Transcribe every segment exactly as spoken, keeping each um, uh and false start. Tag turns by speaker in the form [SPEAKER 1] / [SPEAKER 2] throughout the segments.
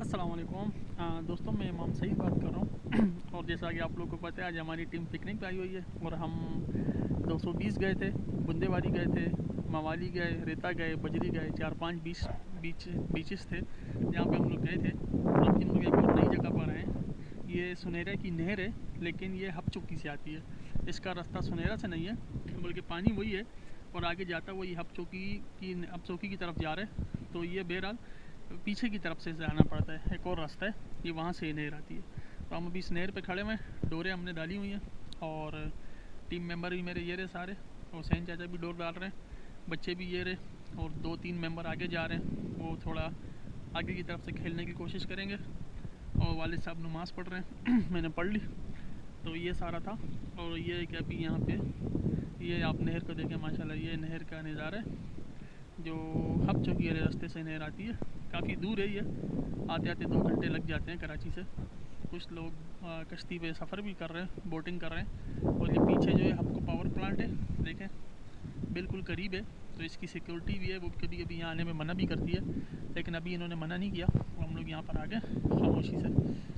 [SPEAKER 1] अस्सलाम वालेकुम दोस्तों, मैं इमाम सईद बात कर रहा हूँ। और जैसा कि आप लोगों को पता है, आज हमारी टीम पिकनिक पे आई हुई है और हम दो सौ बीस गए थे, बुंदेवारी गए थे, मवाली गए, रेता गए, बजरी गए, चार पांच बीच बीच बीचेस थे जहाँ पे हम लोग गए थे। अब हम लोग एक और नई जगह पर आए हैं। ये सुनहरा की नहर है, लेकिन ये हबचौकी से आती है। इसका रास्ता सुनहरा से नहीं है, बल्कि पानी वही है और आगे जाता वही हबचौकी की हबचौकी की तरफ जा रहे हैं। तो ये बहरहाल पीछे की तरफ से जाना पड़ता है, एक और रास्ता है, ये वहाँ से नहर आती है। तो हम अभी इस नहर पे खड़े हुए हैं, डोरे हमने डाली हुई हैं और टीम मेंबर भी मेरे ये रहे सारे, और सैन चाचा भी डोर डाल रहे हैं, बच्चे भी ये रहे और दो तीन मेंबर आगे जा रहे हैं, वो थोड़ा आगे की तरफ से खेलने की कोशिश करेंगे। और वालिद साहब नमाज़ पढ़ रहे हैं मैंने पढ़ ली। तो ये सारा था। और ये है कि अभी यहाँ पे ये आप नहर को देखें, माशाल्लाह ये नहर का नज़ारा है जो हबचौकी वाले रास्ते से नहर आती है। काफ़ी दूर है ये, आते आते दो घंटे लग जाते हैं कराची से। कुछ लोग आ, कश्ती पे सफ़र भी कर रहे हैं, बोटिंग कर रहे हैं। और ये पीछे जो है हबको पावर प्लांट है, देखें बिल्कुल करीब है। तो इसकी सिक्योरिटी भी है, वो कभी कभी यहाँ आने में मना भी करती है, लेकिन अभी इन्होंने मना नहीं किया और हम लोग यहाँ पर आ गए खामोशी से।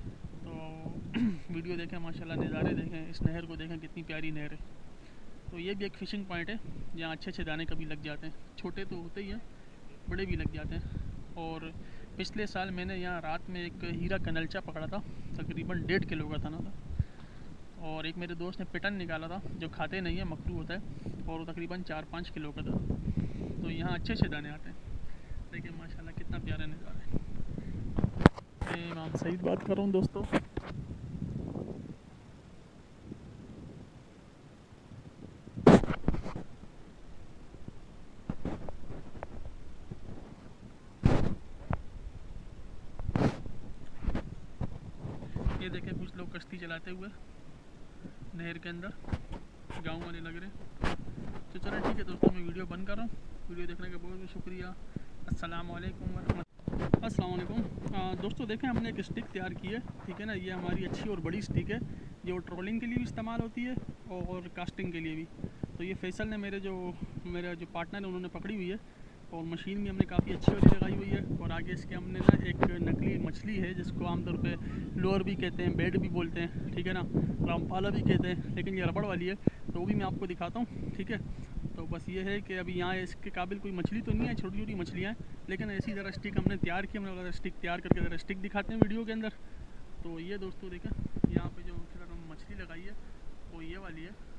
[SPEAKER 1] तो वीडियो देखें, माशाल्लाह नज़ारे देखें, इस नहर को देखें कितनी प्यारी नहर है। तो ये भी एक फ़िशिंग पॉइंट है जहाँ अच्छे अच्छे दाने कभी लग जाते हैं, छोटे तो होते ही हैं, बड़े भी लग जाते हैं। और पिछले साल मैंने यहाँ रात में एक हीरा कनलचा पकड़ा था, तकरीबन डेढ़ किलो का था ना था। और एक मेरे दोस्त ने पिटन निकाला था, जो खाते नहीं है, मकरू होता है, और वो तकरीबन चार पाँच किलो का था। तो यहाँ अच्छे अच्छे दाने आते हैं। देखिए माशाल्लाह कितना प्यारा नज़ारा है। मैं इमाम सईद बात कर रहा हूँ दोस्तों। ये देखें कुछ लोग कश्ती चलाते हुए नहर के अंदर, गांव वाले लग रहे हैं। तो चलो ठीक है दोस्तों, मैं वीडियो बंद कर रहा हूँ। वीडियो देखने का बहुत बहुत शुक्रिया। अस्सलाम वालेकुम वरहमतुल्लाह। अस्सलाम वालेकुम दोस्तों, देखें हमने एक स्टिक तैयार की है, ठीक है ना। ये हमारी अच्छी और बड़ी स्टिक है जो ट्रोलिंग के लिए भी इस्तेमाल होती है और कास्टिंग के लिए भी। तो ये फैसल ने, मेरे जो मेरा जो पार्टनर है, उन्होंने पकड़ी हुई है। और मशीन भी हमने काफ़ी अच्छी वाली लगाई हुई है। और आगे इसके हमने ना एक नकली मछली है जिसको आमतौर पे लोअर भी कहते हैं, बेड भी बोलते हैं, ठीक है ना, रामपाला भी कहते हैं, लेकिन ये रबड़ वाली है। तो वो भी मैं आपको दिखाता हूँ, ठीक है। तो बस ये है कि अभी यहाँ इसके काबिल कोई मछली तो नहीं है, छोटी छोटी मछलियाँ हैं, लेकिन ऐसी ज़रा स्टिक हमने तैयार की। हमने स्टिक तैयार करके ज़रा स्टिक दिखाते हैं वीडियो के अंदर। तो ये दोस्तों देखें, यहाँ पर जो मछली लगाई है वो ये वाली है।